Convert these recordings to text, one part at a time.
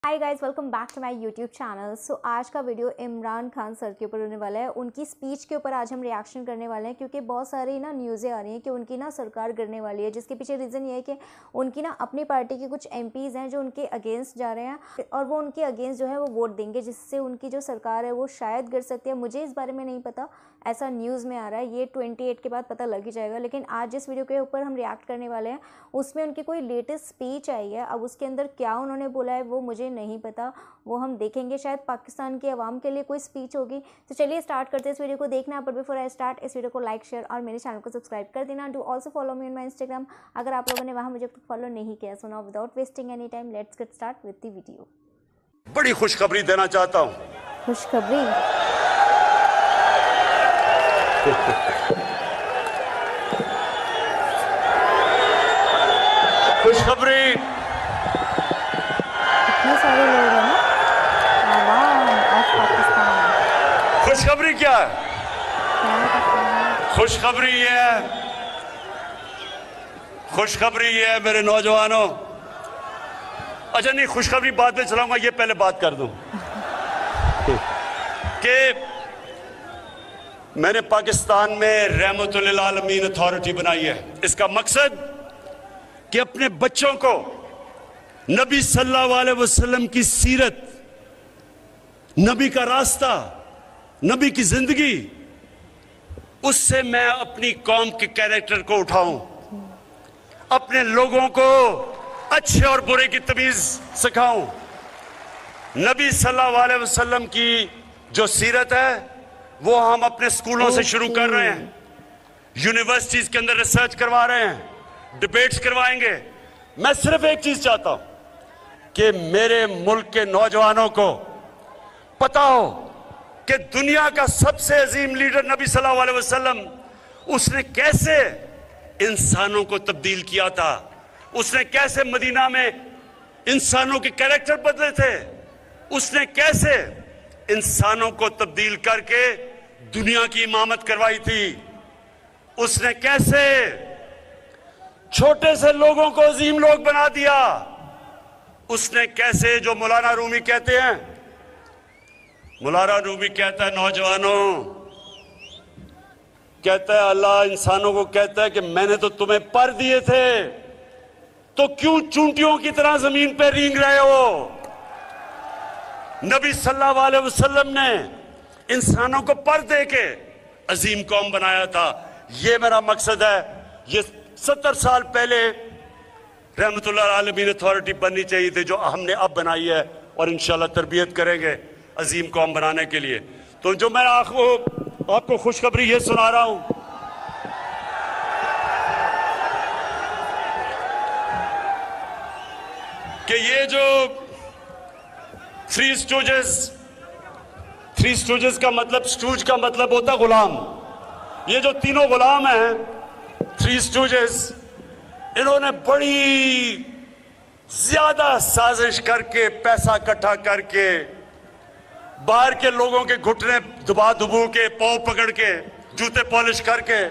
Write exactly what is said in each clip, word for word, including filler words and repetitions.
Hi guys, welcome back to my YouTube channel. So आज का video Imran Khan sir के ऊपर होने वाला है। उनकी स्पीच के ऊपर आज हम रिएक्शन करने वाले हैं, क्योंकि बहुत सारी ना न्यूज़ें आ रही हैं कि उनकी ना सरकार गिरने वाली है, जिसके पीछे रीज़न ये है कि उनकी ना अपनी पार्टी के कुछ एमपीज़ हैं जो उनके अगेंस्ट जा रहे हैं और वो उनके अगेंस्ट जो है वो वोट देंगे, जिससे उनकी जो सरकार है वो शायद गिर सकती है। मुझे इस बारे में नहीं पता, ऐसा न्यूज़ में आ रहा है। ये अट्ठाईस के बाद पता लग ही जाएगा। लेकिन आज जिस वीडियो के ऊपर हम रिएक्ट करने वाले हैं उसमें उनकी कोई लेटेस्ट स्पीच आई है। अब उसके अंदर क्या उन्होंने बोला है वो मुझे नहीं पता, वो हम देखेंगे। शायद पाकिस्तान के अवाम के लिए कोई स्पीच होगी। तो चलिए स्टार्ट करते हैं इस वीडियो को देखना। पर बिफोर आई स्टार्ट, इस वीडियो को लाइक, शेयर और मेरे चैनल को सब्सक्राइब कर देना। Do also follow me on my Instagram, अगर आप लोगों ने वहाँ मुझे फॉलो नहीं किया। So now without wasting any time let's get start with the video. बड़ी खुशखबरी देना चाहता हूँ। खुशखबरी? खुशखबरी इतने सारे लोग हैं ना, आवाम ऑफ पाकिस्तान। खुशखबरी क्या है? खुशखबरी ये है, खुशखबरी ये है मेरे नौजवानों। अच्छा नहीं, खुशखबरी बाद में चलाऊंगा, ये पहले बात कर दूं कि मैंने पाकिस्तान में रहमतुल आलमीन अथॉरिटी बनाई है। इसका मकसद कि अपने बच्चों को नबी सल्लल्लाहु अलैहि वसल्लम की सीरत, नबी का रास्ता, नबी की जिंदगी, उससे मैं अपनी कौम के कैरेक्टर को उठाऊं, अपने लोगों को अच्छे और बुरे की तमीज सिखाऊं। नबी सल्लल्लाहु अलैहि वसल्लम की जो सीरत है वो हम अपने स्कूलों से शुरू कर रहे हैं, यूनिवर्सिटीज के अंदर रिसर्च करवा रहे हैं, डिबेट्स करवाएंगे। मैं सिर्फ एक चीज चाहता हूं कि मेरे मुल्क के नौजवानों को पता हो कि दुनिया का सबसे अजीम लीडर नबी सल्लल्लाहु अलैहि वसल्लम, उसने कैसे इंसानों को तब्दील किया था, उसने कैसे मदीना में इंसानों के कैरेक्टर बदले थे, उसने कैसे इंसानों को तब्दील करके दुनिया की इमामत करवाई थी, उसने कैसे छोटे से लोगों को अजीम लोग बना दिया, उसने कैसे, जो मौलाना रूमी कहते हैं, मौलाना रूमी कहता है नौजवानों, कहता है अल्लाह इंसानों को कहता है कि मैंने तो तुम्हें पर दिए थे, तो क्यों चूंटियों की तरह जमीन पे रेंग रहे हो। नबी सल्लल्लाहु अलैहि वसल्लम ने इंसानों को पर दे के अजीम कौम बनाया था। ये मेरा मकसद है। ये सत्तर साल पहले रहमतुल आलमीन अथॉरिटी बननी चाहिए थी, जो हमने अब बनाई है, और इंशाल्लाह तरबियत करेंगे अजीम कौम बनाने के लिए। तो जो मैं आपको आपको खुशखबरी ये सुना रहा हूं कि ये जो थ्री स्टूजेस, थ्री स्टूजेस का मतलब, स्टूज का मतलब होता गुलाम। ये जो तीनों गुलाम हैं, थ्री स्टूजेस, इन्होंने बड़ी ज्यादा साजिश करके, पैसा इकट्ठा करके, बाहर के लोगों के घुटने दबा दुबू के, पांव पकड़ के, जूते पॉलिश करके,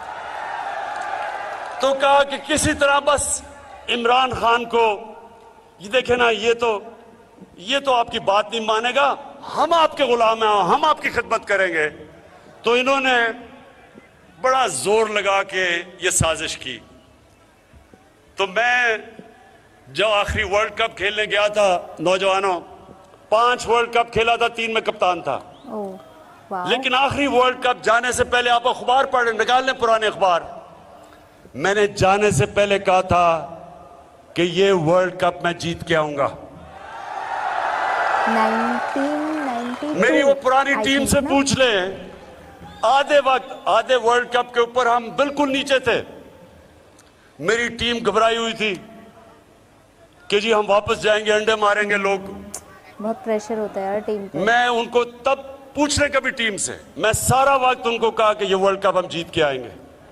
तो कहा कि किसी तरह बस इमरान खान को, ये देखे ना, ये तो ये तो आपकी बात नहीं मानेगा, हम आपके गुलाम हैं, हम आपकी खिदमत करेंगे। तो इन्होंने बड़ा जोर लगा के ये साजिश की। तो मैं जब आखिरी वर्ल्ड कप खेलने गया था, नौजवानों, पांच वर्ल्ड कप खेला था, तीन में कप्तान था। ओह, लेकिन आखिरी वर्ल्ड कप जाने से पहले, आप अखबार पढ़ निकाल लें, पुराने अखबार, मैंने जाने से पहले कहा था कि ये वर्ल्ड कप मैं जीत के आऊंगा। मेरी वो पुरानी टीम से पूछ ले, आधे वक्त, आधे वर्ल्ड कप के ऊपर हम बिल्कुल नीचे थे, मेरी टीम घबराई हुई थी कि जी हम वापस जाएंगे, अंडे मारेंगे लोग। बहुत प्रेशर होता है यार टीम पे। मैं उनको तब पूछने कभी टीम से, मैं सारा वक्त उनको कहा कि ये वर्ल्ड कप हम जीत के आएंगे।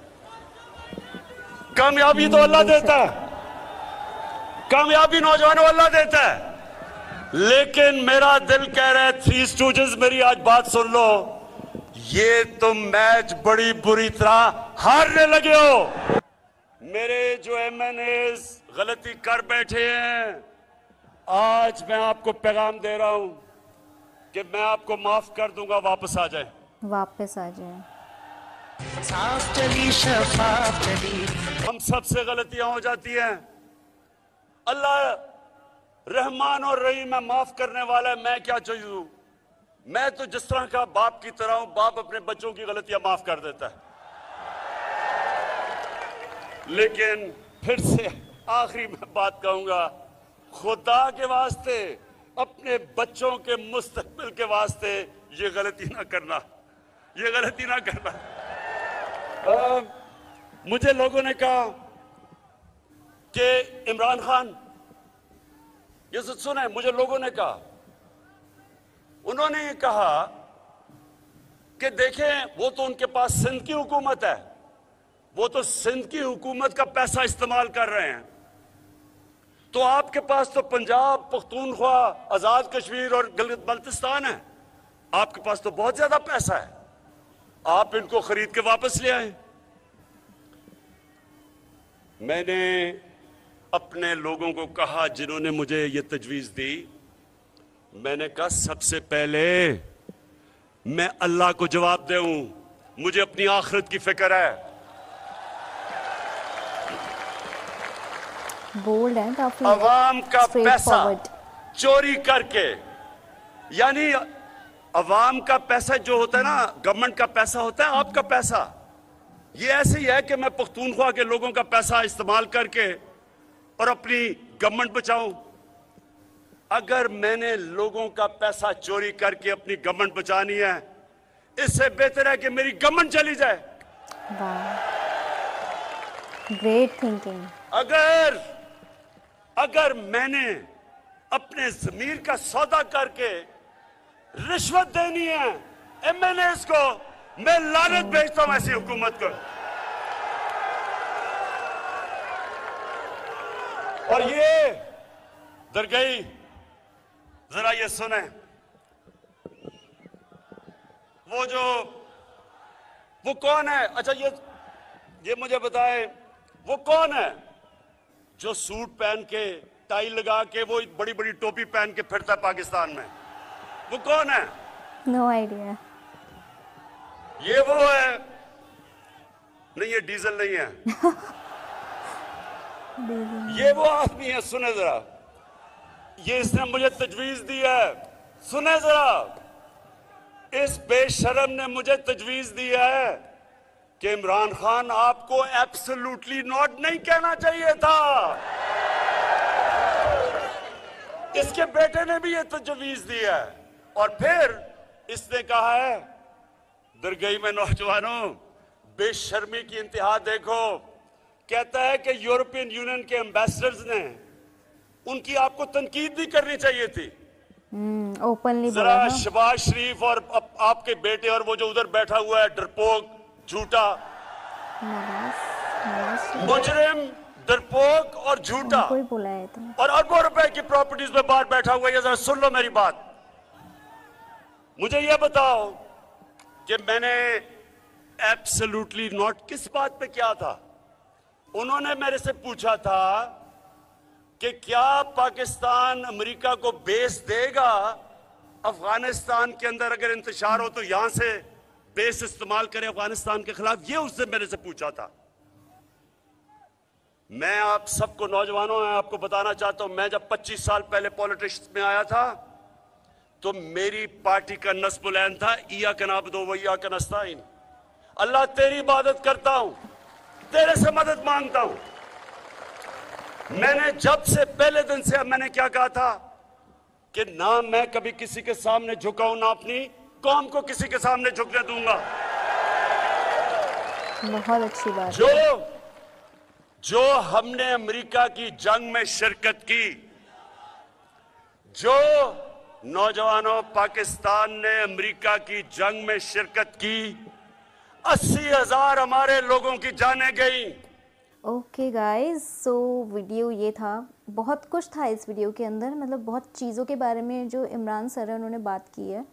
कामयाबी तो अल्लाह देता है, कामयाबी नौजवानों अल्लाह देता है, लेकिन मेरा दिल कह रहा है, थ्री स्टूजेस, मेरी आज बात सुन लो, ये तुम मैच बड़ी बुरी तरह हारने लगे हो। मेरे जो एम एन एस गलती कर बैठे हैं, आज मैं आपको पैगाम दे रहा हूं कि मैं आपको माफ कर दूंगा, वापस आ जाए, वापस आ जाए। साफ चली शफाफ चली। हम सबसे गलतियां हो जाती हैं। अल्लाह रहमान और रहीम है, माफ करने वाला है। मैं क्या चीज हूं? मैं तो जिस तरह का बाप की तरह हूं। बाप अपने बच्चों की गलतियां माफ कर देता है। लेकिन फिर से आखिरी में बात कहूंगा, खुदा के वास्ते, अपने बच्चों के मुस्तकबिल के वास्ते ये गलती ना करना, ये गलती ना करना। आ, मुझे लोगों ने कहा कि इमरान खान, ये सुने, मुझे लोगों ने कहा, उन्होंने ये कहा कि देखें वो तो उनके पास सिंध की हुकूमत है, वो तो सिंध की हुकूमत का पैसा इस्तेमाल कर रहे हैं, तो आपके पास तो पंजाब, पख्तूनख्वा, आजाद कश्मीर और गिलगित बल्तिस्तान है, आपके पास तो बहुत ज्यादा पैसा है, आप इनको खरीद के वापस ले आए। मैंने अपने लोगों को कहा जिन्होंने मुझे ये तजवीज दी, मैंने कहा सबसे पहले मैं अल्लाह को जवाब दूं, मुझे अपनी आखिरत की फिक्र है। बोल्ड है काफी, अवाम का पैसा चोरी करके, यानी अवाम का पैसा जो होता है ना, गवर्नमेंट का पैसा होता है, आपका पैसा, ये ऐसे ही है कि मैं पख्तूनख्वा के लोगों का पैसा इस्तेमाल करके और अपनी गवर्नमेंट बचाऊं। अगर मैंने लोगों का पैसा चोरी करके अपनी गवर्नमेंट बचानी है, इससे बेहतर है कि मेरी गवर्नमेंट चली जाए। Great thinking. अगर अगर मैंने अपने जमीर का सौदा करके रिश्वत देनी है एमएनएस को, मैं लानत भेजता हूं ऐसी हुकूमत को। और ये दरगई, जरा ये सुने, वो जो वो कौन है? अच्छा ये ये मुझे बताए, वो कौन है जो सूट पहन के, टाई लगा के, वो बड़ी बड़ी टोपी पहन के फिरता है पाकिस्तान में? वो कौन है? No idea. ये वो है? नहीं, ये डीजल नहीं है। ये वो आदमी है, सुने जरा, ये इसने मुझे तजवीज दी है, सुने जरा, इस बेशरम ने मुझे तजवीज दी है कि इमरान खान आपको एब्सोल्युटली नॉट नहीं कहना चाहिए था। इसके बेटे ने भी ये तजवीज दी है। और फिर इसने कहा है, दरगई में नौजवानों, बेशर्मी की इंतहा देखो, कहता है कि यूरोपियन यूनियन के एम्बेसडर्स ने उनकी आपको तनकीद भी करनी चाहिए थी। ओपनली जरा शहबाज शरीफ और आपके बेटे और वो जो उधर बैठा हुआ है डरपोक, झूठा मुजरिम, डरपोक और झूठा, कोई बोला है तो। और अरबों रुपए की प्रॉपर्टीज में बाहर बैठा हुआ है, जरा सुन लो मेरी बात। मुझे यह बताओ कि मैंने एब्सोल्युटली नॉट किस बात पे किया था? उन्होंने मेरे से पूछा था कि क्या पाकिस्तान अमेरिका को बेस देगा अफगानिस्तान के अंदर, अगर इंतशार हो तो यहां से बेस इस्तेमाल करे अफगानिस्तान के खिलाफ? ये उसने मेरे से पूछा था। मैं आप सबको, नौजवानों, मैं आपको बताना चाहता हूं, मैं जब पच्चीस साल पहले पॉलिटिक्स में आया था तो मेरी पार्टी का नस्बुलैन था, इया कनाबदो व इया कनस्ताइन, अल्लाह तेरी इबादत करता हूं, तेरे से मदद मांगता हूं। मैंने जब से पहले दिन से मैंने क्या कहा था कि ना मैं कभी किसी के सामने झुकाऊं, ना अपनी कौम को किसी के सामने झुकने दूंगा। बहुत अच्छी बात। जो जो हमने अमेरिका की जंग में शिरकत की, जो नौजवानों पाकिस्तान ने अमेरिका की जंग में शिरकत की, अस्सी हजार हमारे लोगों की जानें गई। ओके गाइस, सो वीडियो ये था, बहुत कुछ था इस वीडियो के अंदर, मतलब बहुत चीज़ों के बारे में जो इमरान सर है उन्होंने बात की है।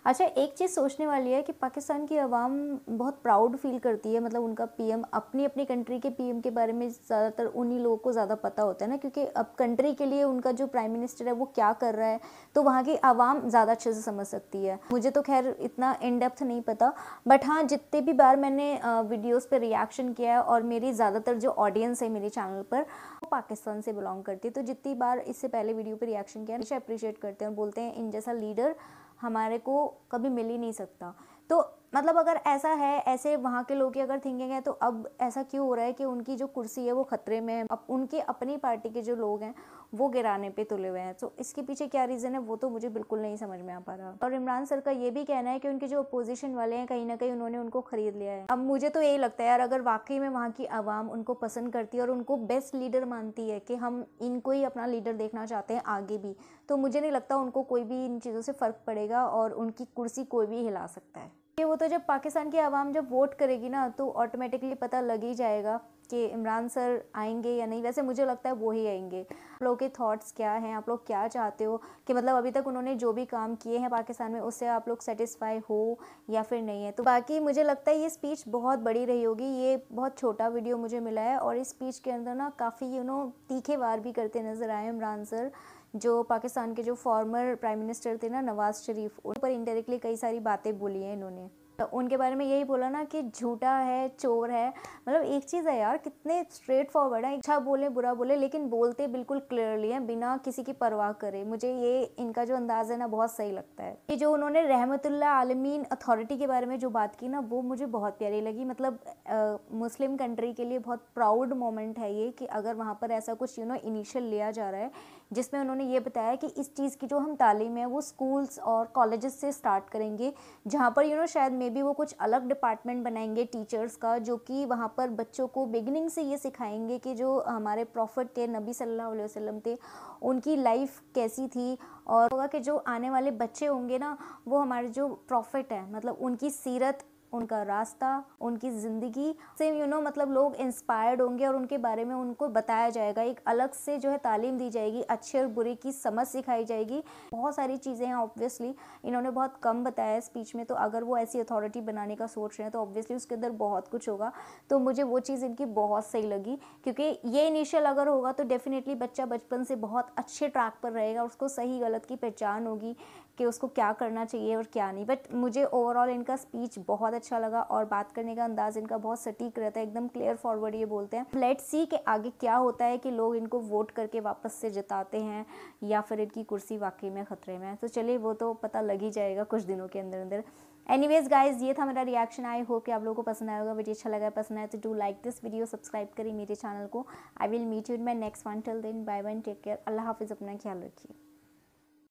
अच्छा, एक चीज़ सोचने वाली है कि पाकिस्तान की आवाम बहुत प्राउड फील करती है, मतलब उनका पीएम, अपनी अपनी कंट्री के पीएम के बारे में ज़्यादातर उन्हीं लोगों को ज़्यादा पता होता है ना, क्योंकि अब कंट्री के लिए उनका जो प्राइम मिनिस्टर है वो क्या कर रहा है तो वहाँ की आवाम ज़्यादा अच्छे से समझ सकती है। मुझे तो खैर इतना इन डेप्थ नहीं पता, बट हाँ जितने भी बार मैंने वीडियोज़ पर रिएक्शन किया है और मेरी ज़्यादातर जो ऑडियंस है मेरे चैनल पर वो पाकिस्तान से बिलोंग करती है, तो जितनी बार इससे पहले वीडियो पर रिएक्शन किया हमेशा अप्रिशिएट करते हैं और बोलते हैं इन जैसा लीडर हमारे को कभी मिल ही नहीं सकता। तो मतलब अगर ऐसा है, ऐसे वहाँ के लोग की अगर थिंकिंग है, तो अब ऐसा क्यों हो रहा है कि उनकी जो कुर्सी है वो खतरे में है, अब उनके अपनी पार्टी के जो लोग हैं वो गिराने पे तुले हुए हैं। तो इसके पीछे क्या रीज़न है वो तो मुझे बिल्कुल नहीं समझ में आ पा रहा। और इमरान सर का ये भी कहना है कि उनके जो अपोजिशन वाले हैं कहीं ना कहीं उन्होंने उनको खरीद लिया है। अब मुझे तो यही लगता है यार, अगर वाकई में वहाँ की आवाम उनको पसंद करती है और उनको बेस्ट लीडर मानती है कि हम इनको ही अपना लीडर देखना चाहते हैं आगे भी, तो मुझे नहीं लगता उनको कोई भी इन चीज़ों से फ़र्क पड़ेगा और उनकी कुर्सी कोई भी हिला सकता है। कि वो तो जब पाकिस्तान की आवाम जब वोट करेगी ना तो ऑटोमेटिकली पता लग ही जाएगा कि इमरान सर आएंगे या नहीं। वैसे मुझे लगता है वो ही आएंगे। आप लोगों के थॉट्स क्या हैं, आप लोग क्या चाहते हो कि मतलब अभी तक उन्होंने जो भी काम किए हैं पाकिस्तान में उससे आप लोग सेटिस्फाई हो या फिर नहीं है। तो बाकी मुझे लगता है ये स्पीच बहुत बड़ी रही होगी, ये बहुत छोटा वीडियो मुझे मिला है और इस स्पीच के अंदर ना काफ़ी यू नो तीखे वार भी करते नज़र आए इमरान सर, जो पाकिस्तान के जो फॉर्मर प्राइम मिनिस्टर थे ना नवाज शरीफ, उन पर इनडायरेक्टली कई सारी बातें बोली हैं इन्होंने। तो उनके बारे में यही बोला ना कि झूठा है, चोर है। मतलब एक चीज़ है यार, कितने स्ट्रेट फॉरवर्ड है, अच्छा बोले बुरा बोले लेकिन बोलते बिल्कुल क्लियरली हैं बिना किसी की परवाह करे। मुझे ये इनका जो अंदाज़ है ना बहुत सही लगता है। ये जो उन्होंने रहमतुल्लाह आलमीन अथॉरिटी के बारे में जो बात की ना वो मुझे बहुत प्यारी लगी। मतलब आ, मुस्लिम कंट्री के लिए बहुत प्राउड मोमेंट है ये कि अगर वहाँ पर ऐसा कुछ यू नो इनिशियल लिया जा रहा है जिसमें उन्होंने ये बताया कि इस चीज़ की जो हम तालीम है वो स्कूल्स और कॉलेजेस से स्टार्ट करेंगे, जहाँ पर यू नो शायद मे बी वो कुछ अलग डिपार्टमेंट बनाएंगे टीचर्स का, जो कि वहाँ पर बच्चों को बिगिनिंग से ये सिखाएंगे कि जो हमारे प्रॉफिट थे, नबी सल्लल्लाहु अलैहि वसल्लम थे, उनकी लाइफ कैसी थी और होगा कि जो आने वाले बच्चे होंगे ना वो हमारे जो प्रॉफिट है मतलब उनकी सीरत, उनका रास्ता, उनकी ज़िंदगी से यू नो मतलब लोग इंस्पायर्ड होंगे और उनके बारे में उनको बताया जाएगा। एक अलग से जो है तालीम दी जाएगी, अच्छे और बुरे की समझ सिखाई जाएगी। बहुत सारी चीज़ें हैं, ऑब्वियसली इन्होंने बहुत कम बताया है स्पीच में, तो अगर वो ऐसी अथॉरिटी बनाने का सोच रहे हैं तो ऑब्वियसली उसके अंदर बहुत कुछ होगा। तो मुझे वो चीज़ इनकी बहुत सही लगी, क्योंकि ये इनिशियल अगर होगा तो डेफिनेटली बच्चा बचपन से बहुत अच्छे ट्रैक पर रहेगा, उसको सही गलत की पहचान होगी कि उसको क्या करना चाहिए और क्या नहीं। बट मुझे ओवरऑल इनका स्पीच बहुत अच्छा लगा और बात करने का अंदाज़ इनका बहुत सटीक रहता है, एकदम क्लियर फॉरवर्ड ये बोलते हैं। लेट्स सी कि आगे क्या होता है, कि लोग इनको वोट करके वापस से जिताते हैं या फिर इनकी कुर्सी वाकई में ख़तरे में है। तो चलिए वो तो पता लग ही जाएगा कुछ दिनों के अंदर अंदर। एनीवेज गाइज, ये था मेरा रिएक्शन। आई होप कि आप लोगों को पसंद आया होगा। वीडियो अच्छा लगा, पसंद आया तो do like this video, subscribe करिए मेरे चैनल को। I will meet you in my next one. Till then bye bye, take care, अल्लाह हाफिज़, अपना ख्याल रखिए।